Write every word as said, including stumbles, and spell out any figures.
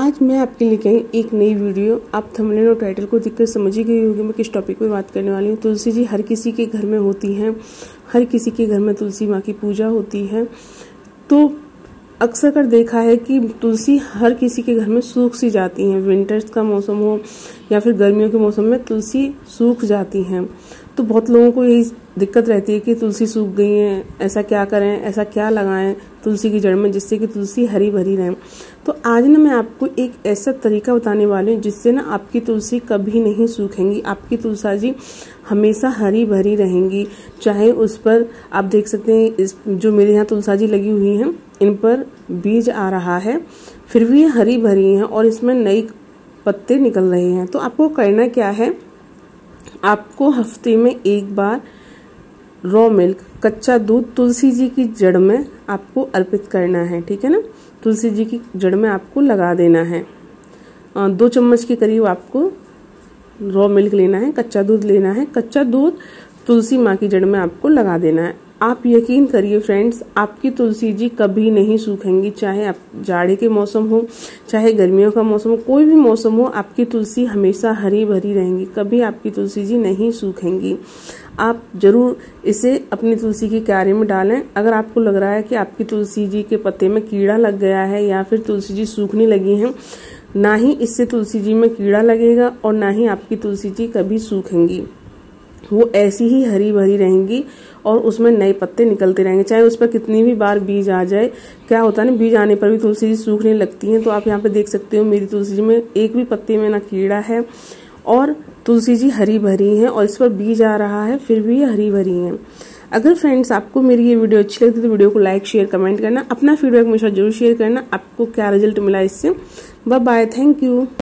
आज मैं आपके लिए कहीं एक नई वीडियो। आप थंबनेल और टाइटल को देखकर समझ ही गई होगी मैं किस टॉपिक पे बात करने वाली हूँ। तुलसी जी हर किसी के घर में होती हैं, हर किसी के घर में तुलसी माँ की पूजा होती है। तो अक्सर कर देखा है कि तुलसी हर किसी के घर में सूख सी जाती हैं। विंटर्स का मौसम हो या फिर गर्मियों के मौसम में तुलसी सूख जाती हैं। तो बहुत लोगों को यही दिक्कत रहती है कि तुलसी सूख गई है, ऐसा क्या करें, ऐसा क्या लगाएं तुलसी की जड़ में जिससे कि तुलसी हरी भरी रहे। तो आज ना मैं आपको एक ऐसा तरीका बताने वाली हूँ जिससे ना आपकी तुलसी कभी नहीं सूखेंगी। आपकी तुलसी जी हमेशा हरी भरी रहेंगी। चाहे उस पर आप देख सकते हैं, इस जो मेरे यहाँ तुलसी जी लगी हुई हैं इन पर बीज आ रहा है, फिर भी ये हरी भरी हैं और इसमें नई पत्ते निकल रहे हैं। तो आपको करना क्या है, आपको हफ्ते में एक बार रॉ मिल्क, कच्चा दूध तुलसी जी की जड़ में आपको अर्पित करना है। ठीक है ना, तुलसी जी की जड़ में आपको लगा देना है। दो चम्मच के करीब आपको रॉ मिल्क लेना है, कच्चा दूध लेना है। कच्चा दूध तुलसी माँ की जड़ में आपको लगा देना है। आप यकीन करिए फ्रेंड्स, आपकी तुलसी जी कभी नहीं सूखेंगी। चाहे आप जाड़े के मौसम हो, चाहे गर्मियों का मौसम हो, कोई भी मौसम हो, आपकी तुलसी हमेशा हरी भरी रहेंगी। कभी आपकी तुलसी जी नहीं सूखेंगी। आप जरूर इसे अपनी तुलसी की क्यारी में डालें। अगर आपको लग रहा है कि आपकी तुलसी जी के पत्ते में कीड़ा लग गया है या फिर तुलसी जी सूखने लगी हैं, ना ही इससे तुलसी जी में कीड़ा लगेगा और ना ही आपकी तुलसी जी कभी सूखेंगी। वो ऐसी ही हरी भरी रहेंगी और उसमें नए पत्ते निकलते रहेंगे। चाहे उस पर कितनी भी बार बीज आ जाए, क्या होता है ना, बीज आने पर भी तुलसी जी सूखने लगती हैं। तो आप यहाँ पे देख सकते हो मेरी तुलसी जी में एक भी पत्ते में ना कीड़ा है और तुलसी जी हरी भरी हैं और इस पर बीज आ रहा है, फिर भी ये हरी भरी हैं। अगर फ्रेंड्स आपको मेरी ये वीडियो अच्छी लगती है तो वीडियो को लाइक शेयर कमेंट करना, अपना फीडबैक मेरे साथ जरूर शेयर करना। आपको क्या रिजल्ट मिला इससे। Bye bye, thank you.